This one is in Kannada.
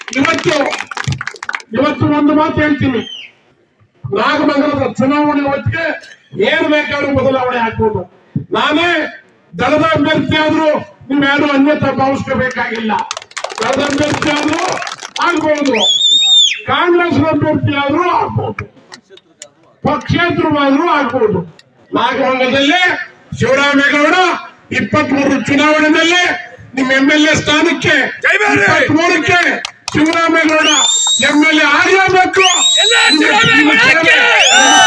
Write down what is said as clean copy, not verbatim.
ಇವತ್ತು ಒಂದು ಮಾತು ಹೇಳ್ತೀನಿ, ನಾಗಮಂಗಲದ ಚುನಾವಣೆ ಹೊತ್ತಿಗೆ ಏನ್ ಬೇಕಾದ್ರೂ ಬದಲಾವಣೆ ಆಗ್ಬೋದು. ನಾನೇ ದಳದ ಅಭ್ಯರ್ಥಿ ಆದ್ರೂ ನೀವ್ಯಾರು ಅನ್ಯತಾ ಭಾವಿಸ್ಕೋಬೇಕಾಗಿಲ್ಲ. ದಳದ ಅಭ್ಯರ್ಥಿ ಆದ್ರೂ ಆಗ್ಬಹುದು, ಕಾಂಗ್ರೆಸ್ ಅಭ್ಯರ್ಥಿ ಆದ್ರೂ ಆಗ್ಬಹುದು, ಪಕ್ಷೇತರವಾದ್ರೂ ಆಗ್ಬಹುದು. ನಾಗಮಂಗಲದಲ್ಲಿ ಶಿವರಾಮೇಗೌಡ 23 ಚುನಾವಣೆಯಲ್ಲಿ ನಿಮ್ಮ MLA ಸ್ಥಾನಕ್ಕೆ 23ಕ್ಕೆ ಶಿವರಾಮೇಗೌಡ MLA ಆಗಲೇಬೇಕು.